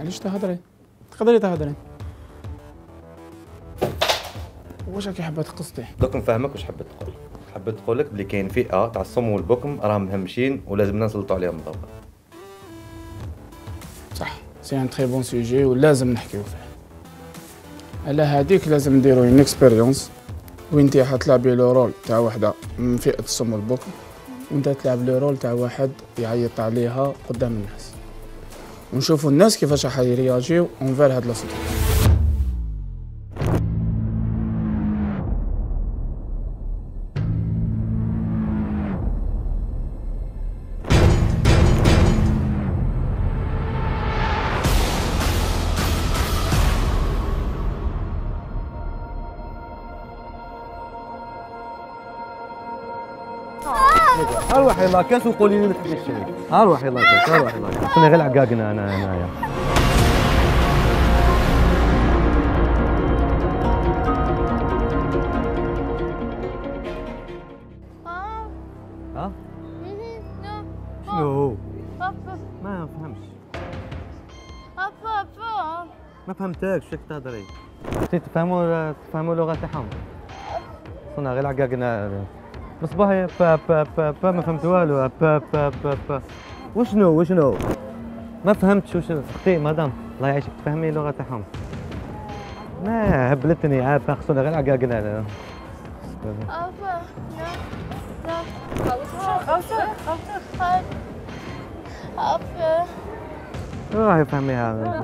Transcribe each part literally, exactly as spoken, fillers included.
علاش تهضري؟ تقدري تهضري. واش راكي حابه تقصدي؟ دوك نفهمك واش حبيت تقول. حبيت تقول لك بلي كاين فئه تاع الصم والبكم راهم مهمشين ولازمنا نسلطوا عليهم ضربه. صح، سي ان تري بون سوجي ولازم نحكيو فيه. على هذيك لازم نديرو اون اكسبيريونس وانتي حتلعبي لو رول تاع وحده من فئه الصم والبكم، وانت تلعب لو رول تاع واحد يعيط عليها قدام الناس، ونشوفوا الناس كيفاش راح يرياجيو اونفير هاد لا سيتواسيون. اروحي لاكاس وقولي لي ما تحبيش الشريك. اروحي لاكاس اروحي لاكاس خليني غير عقاقنا انا هنايا. ها؟ شنو؟ ما فهمتش. ما فهمتكش شك تهضري. انتي تفهموا تفهموا اللغه تاعهم؟ صنع غير عقاقنا. مصباحي با با با با ما فهمت والو. با با با با وشنو وشنو ما فهمتش وشنو. اختي مدام الله يعيشك تفهمي اللغه تاعهم. ما هبلتني عاد خصنا غير عقاقنا انا. أبا لا لا خوتك خوتك أبا راهي فهميها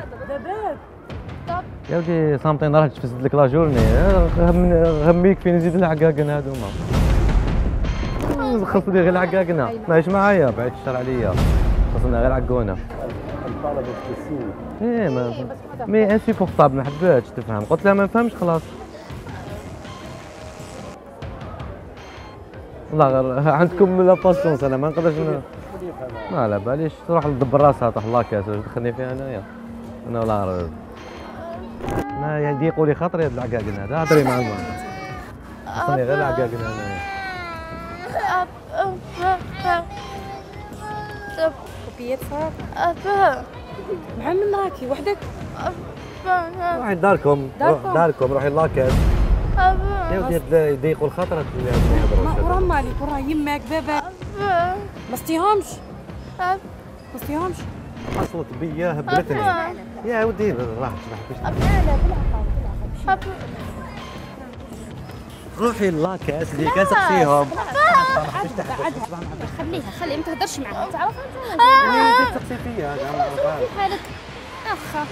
يا ودي صامتين راح تفسد لك لا جورني. هميك فين نزيد العقاقنا هذوما. خصني غير عقاقنا ماهيش معايا بعد الشر عليا. خصنا غير عقونا. الطلبه بالسين ايه ما مي انسيبورطابل ما حبيتش تفهم. قلت لها ما نفهمش خلاص. والله غير عندكم لا باسونس انا ما نقدرش ما على باليش تروح تدبر راسها طاح لاكاس واش دخلني فيها انايا. انا والله غير ما يضيقوا لي خاطري هاد العقاقنا هذا. هضري مع المهم خصني غير العقاقنا انايا. كوبيات صار أبا مع من راكي وحدك؟ أبا روحي داركم داركم روحي لاكاس. أبا يا ودي يضيقوا الخاطر اللي يهضروا. ورا مالك ورا يماك بابا. أبا ما ستيهمش ما ستيهمش. حصلت بيا هبلتني يا ودي راحت ما حبيتش. لا لا بالعقل بالعقل. روحي لاكاس اللي كنسقسيهم. خليها خليها ما تهدرش معاها تعرف انت تسقسي فيا. كيف حالك اخا؟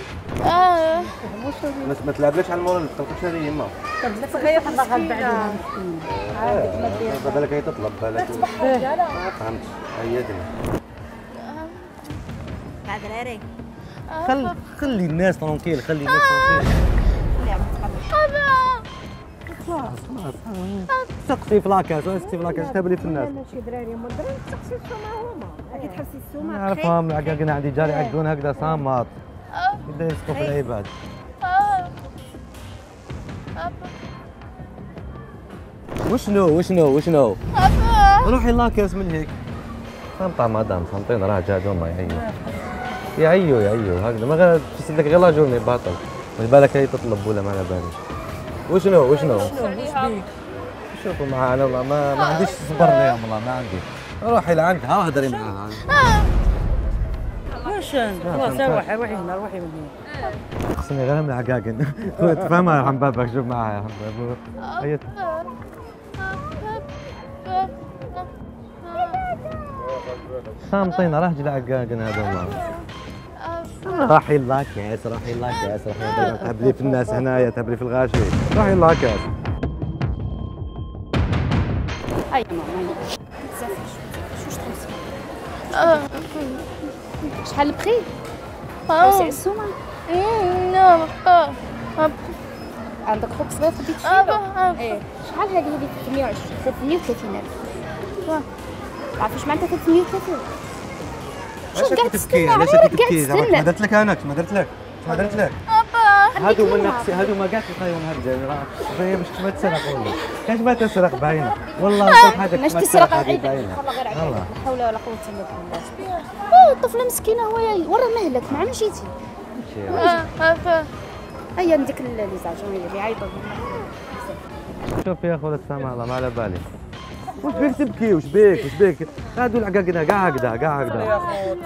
ما تلعبليش على المورال ما تقلقش هذه يما. صغير حنا غالب عليها بالك هي تطلب بالك ما فهمتش عيدني. بعد العري خلي خلي الناس ترونكيل خلي الناس ترونكيل. خلاص خلاص سقسي في لاكاس سقسي في لاكاس تهبلي في الناس. انا شي دراري هما الدراري تسقسي السومه هما راكي تحبسي السومه. نعرفهم العقاقنا عندي جاري يعقون هكذا صامت يبدا يسقوا في العباد. وشنو وشنو وشنو روحي لاكاس من هيك. صامتة مدام صامتين راه جادون ما يعيو يعيو يعيو هكذا ما غير تفسد لك غير لا جورني باطل. واش بالك هي تطلب ولا ما على باليش. وشنو وشنو شوفوا معانا والله ما ما عنديش صبر اليوم والله ما عندي. روحي لعندها وهدري معاها. واش خلاص روحي روحي هنا روحي من هنا. خصني غير من العقاقن. تفهمها يا حبابك شوف معاها يا حباب. صامتين راح جل عقاقن هذا والله. راحي لاكاس راحي لاكاس راحي تهبلي في الناس هنايا تهبلي في الغاشي. راحي لاكاس. هاي ماما بزاف واش تخلصي؟ شحال البخي؟ توسع السومه؟ لا عندك خوك صغير خديت فيه؟ ايه شحال هذه هذه ثلاثمية وعشرين ثلاثمية وثلاثين ألف. عارفه اش معناتها ثلاثمية وثلاثين؟ شو قاعد تستنى؟ علاش تبكي؟ ما درت لك انا ما درت لك ما درت لك. هادو من نقصي هادو ما قاعد تلقاهم هكذا باين باش ما تسرق والله كاش ما تسرق باينه والله نقول حاجه باش تسرق باينه والله غير لا حول ولا قوه الا بالله. الطفله مسكينه هو ورا مهلك مع من جيتي شي. هيا نديك لي زاجون اللي يعيطوا. شوف يا خويا السامع الله ما على بالي. واش بيك تبكي واش بيك واش بيك؟ هادو العقاقنا كاع هكذا كاع هكذا.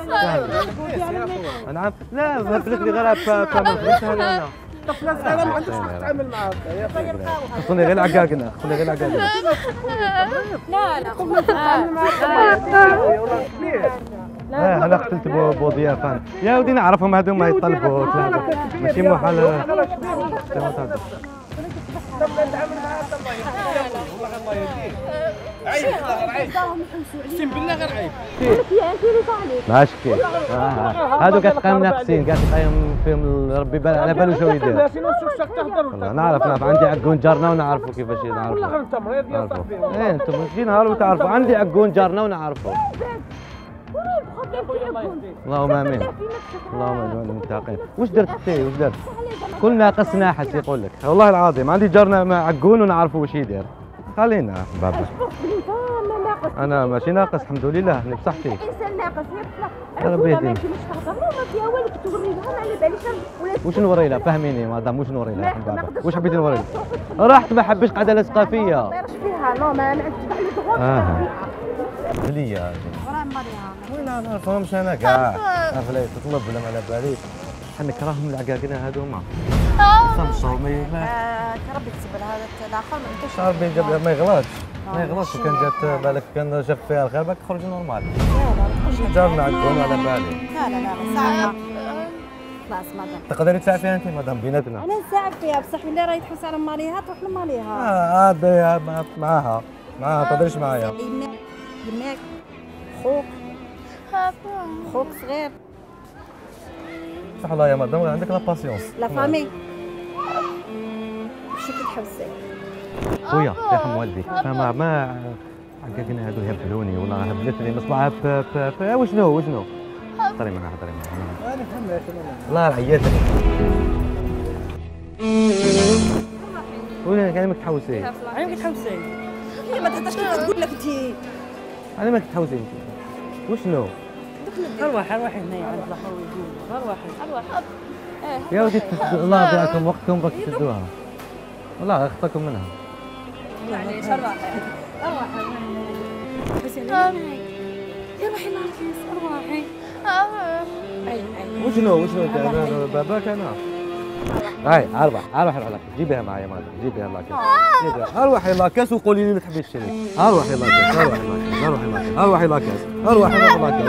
نعم لا بلغ لي غير هكا ما بغيتش انا. طفله صغيره ما عندكش حق تتعامل معاها. خصني غير العقاقنا خصني غير العقاقنا. لا لا لا انا قتلت بو ضيافان يا ودي نعرفهم هادو ما يطلبوا ماشي محال. عيب غير عيب اقسم بالله غير عيب ما شكي هادو كتلقاهم ناقصين كاع تلقاهم فيهم ربي بال على بالو شنو يدير. والله نعرف نعرف عندي عقون جارنا ونعرفوا كيفاش نعرفوا. والله انت مريض يا صاحبي. ايه انتم شي نهار وتعرفوا عندي عقون جارنا ونعرفوا. اللهم امين اللهم اجعلنا متقين. واش درت اختي واش درت؟ كل ناقص ناحس يقول لك والله العظيم عندي جارنا مع عقون ونعرفوا واش يدير. خلينا بابا انا ماشي ناقص الحمد لله انا بصحتي. الانسان ناقص يطلع ربي يهديك. ما تهضر ما فيها والو كتوري لها ما على باليش. واش نوري لها فهميني مدام واش نوري لها بابا واش حبيتي نوري لها؟ راحت ما حبش قاعده لاصقه فيا. ما دايرش فيها نو ما نعرفش على دغور. اه بليا ورا مريها وين انا نعرفهمش انا كاع عارف لا تطلب ولا ما على باليش. حنا نكرههم العقاقنا هذوما صمصوا ما كربي تسبل هذا الاخر ما نقدرش. ربي جاب ما يغلطش ما يغلطش. كان جات بالك كان شاف فيها الخير بالك تخرج نورمال. لا لا تخرج جارنا عقون على بالي. لا لا لا ساعة خلاص مدام تقدري تساعد فيها انت مدام بيناتنا. انا نساعد فيها بصح ولا راهي تحوس على ماليها تروح لماليها. اه عاد معاها معاها ما تقدريش معايا. يماك يماك خوك خوك صغير. صح الله يا مدام عندك لا باسيونس. لا فامي شو كتحوسي؟ خويا يرحم والديك ما ما عقاقنا هادو يهبلوني والله هبلتني مصباحها ب ب وشنو وشنو؟ هضري معاها هضري معاها. انا فهمت والله عيطتني. وين كان ماك تحوسي؟ عين كتحوسي هي ما تهضرش كيف تقول لك انت. انا ماك تحوسي انت وشنو؟ ارواح ارواحي هنايا عند الاخر ويقول ارواحي ارواح يا ودي الله يضيعكم وقتكم باك تسدوها والله اخطاكم منها. معليش ارواحي ارواحي حسين يا روحي ناقص ارواحي. وشنو وشنو انت انا باباك انا. هاي اربح اربح العلاقه جيبيها معايا مالك جيبيها لاكاس جيبيها ارواحي لاكاس وقولي لي ما تحبيش الشريك. ارواحي لاكاس ارواحي لاكاس ارواحي لاكاس ارواحي لاكاس ارواحي لاكاس.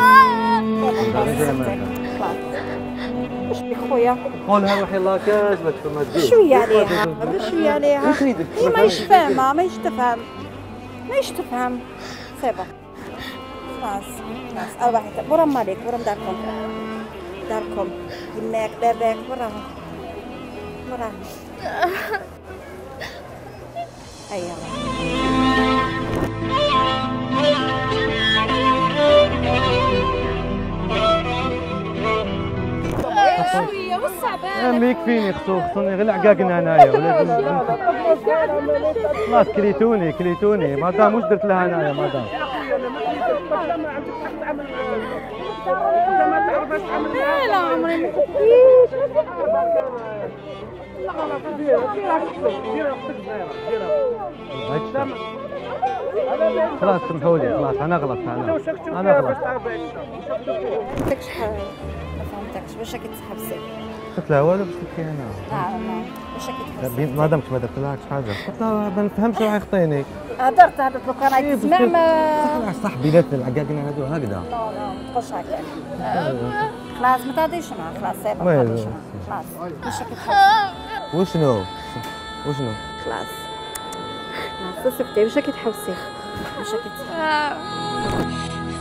واش بك خويا؟ قولها روحي لاكاس باش ما تجيش. بشويه عليها بشويه عليها. هي ماهيش فاهمه ماهيش تفهم ماهيش تفهم. صافي خلاص خلاص ارواحي ورا مالك ورا داركم داركم يماك باباك وراهم وراهم. ايوا شويه والصعبان. ما يكفيني خصو خصني غير العقاقنا هنايا ولازم خلاص كليتوني كليتوني مدام واش درت لها هنايا مدام؟ لا لا عمري ما كنتيش. خلاص سمحوا لي خلاص انا غلطت انا انا غلطت. ما فهمتكش حاجه ما فهمتكش واش راكي تحبسي؟ قلت لها والو باش تبكي انا. لا لا واش راكي تحبسي؟ ما دامك ما درت لهاش حاجه قلت لها ما نفهمش راح يخطيني. هدرت هدرت لو كان راهي تسمع ما صح صح بيناتنا العقاقنا هادو هكذا. لا لا ما تبقاش هكا. خلاص ما تهضريش معاه خلاص صافي ما تهضريش معاه خلاص واش راكي تحبسي؟ وشنو وشنو؟ خلاص خلاص سكتي واش راكي تحبسي؟ واش راكي تحبسي؟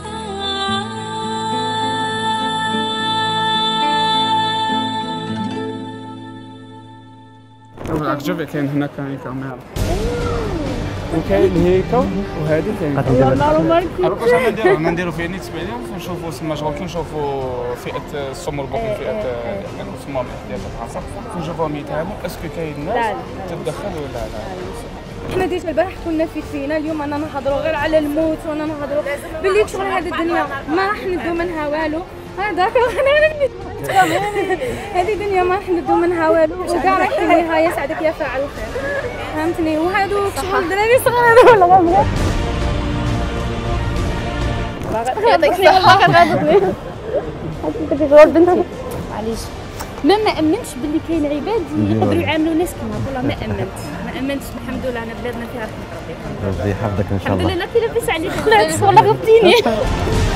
راك شوفي كاين هنا كاين كاميرا وكاين هيكا وهذه كاين. عرفت واش غادي نديرو؟ نديرو فيه نيت اكسبيريونس ونشوفوا تما شغل كي نشوفوا فئه السمر البكري فئه السمار ديال العصا نشوفوهم يتهاموا اسكو كاين ناس تتدخل ولا لا. حنا ديجا البارح كنا في فينا اليوم انا نهضروا غير على الموت وانا نهضروا باللي شغل هذه الدنيا ما راح ندو منها والو. هذاك هذه دنيا ما راح ندو منها والو وكاع رايح ليها يسعدك يا فاعل الخير فهمتني وهادو شغل دراري صغار ولا غامضة يعطيك الصحة غاضبني حسيتك غير بنتي معليش ما ما امنتش باللي كاين عباد يقدروا يعاملوا الناس كيما والله ما امنت ما امنتش الحمد لله انا بلادنا فيها رحمة ربي ربي يحفظك ان شاء الله الحمد لله كي لبس عليك خلعت والله غبتيني